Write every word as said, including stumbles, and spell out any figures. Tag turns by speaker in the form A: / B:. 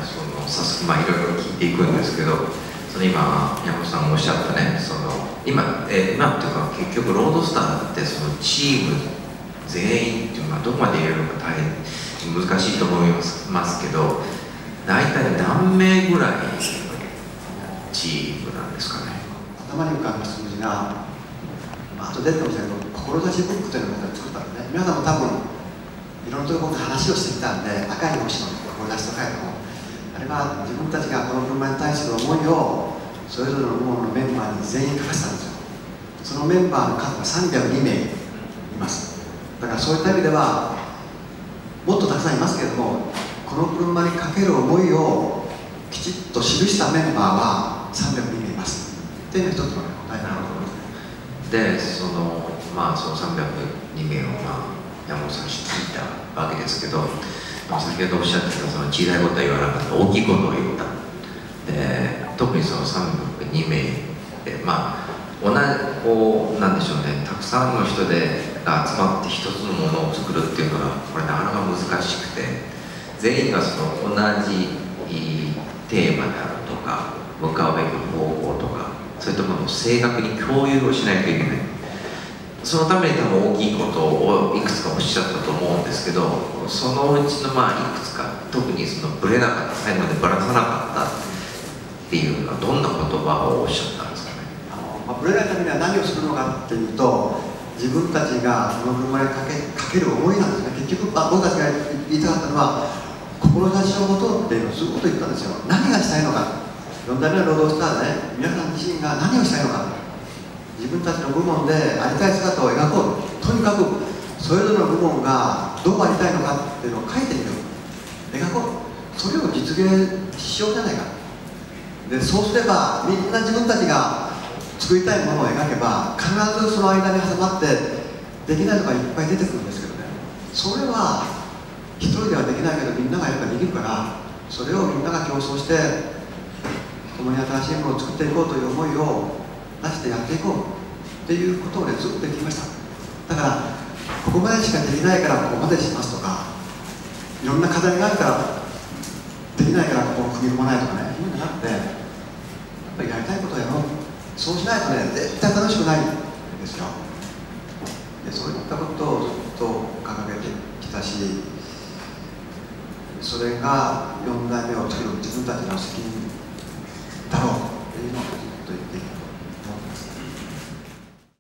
A: その早速まあいろいろ聞いていくんですけど、その今山本さんがおっしゃったね、その今え今っていうか結局ロードスターってそのチーム全員っていうのはどこまで言えるのか大変難しいと思いますますけど、大体何名ぐらいのチームなんですかね。
B: 頭に浮かんだ数字が、まあ後で出てましたけど、志ブックというのを作ったんでね、皆さんも多分いろんなところで話をしてきたんで、赤い星の志と書いても、あれは自分たちがこの車に対する思いをそれぞれの部門のメンバーに全員書かせたんですよ。そのメンバーの数がさんびゃくにめいいます。だからそういった意味ではもっとたくさんいますけれども、この車にかける思いをきちっと記したメンバーはさんびゃくにめいいますっていうのが一つの大事なこと
A: で、そのまあそのさんびゃくにめいをまあ山本さんに聞いたわけですけど、まあ、先ほどおっしゃってたその小さいことは言わなかった、大きいことを言った。で、特にそのさんびゃくにめいで、まあ同じこうなんでしょうね、たくさんの人でが集まって一つのものを作るっていうのはこれなかなか難しくて、全員がその同じテーマであるとか向かうべき方法とかそういったものを正確に共有をしないといけない。そのために多分大きいことをいくつかおっしゃったと思うんですけど、そのうちのまあいくつか、特にそのブレなかった、最後までぶらさなかったっていうのはどんな言葉をおっしゃったんですかね。
B: あの、まあ、ブレないためには何をするのかっていうと、自分たちがこの車にかけかける思いなんですね。結局、まあ、僕たちが言いたかったのは志を持とうっていうのをすごく言ったんですよ。何がしたいのか、よんだいめのロードスターで、ね、皆さん自身が何をしたいのか、自分たちの部門でありたい姿を描こう。とにかくそれぞれの部門がどうありたいのかっていうのを書いてみよう、描こう。それを実現しようじゃないか。で、そうすればみんな自分たちが作りたいものを描けば、必ずその間に挟まってできないのがいっぱい出てくるんですけどね、それは一人ではできないけどみんながやればできるから、それをみんなが競争して共に新しいものを作っていこうという思いを出してやっていこうっていうことをね、ずっと言ってきました。だからここまでしかできないからここまでしますとか、いろんな課題があるからできないからここを組み込まないとかね、そういうのがあって、やっぱりやりたいことをやろう。そうしないとね、絶対楽しくないんですよ。で、そういったことをずっと掲げてきたし、それがよんだいめを作る自分たちの責任だろうっていうのをずっと言っていた。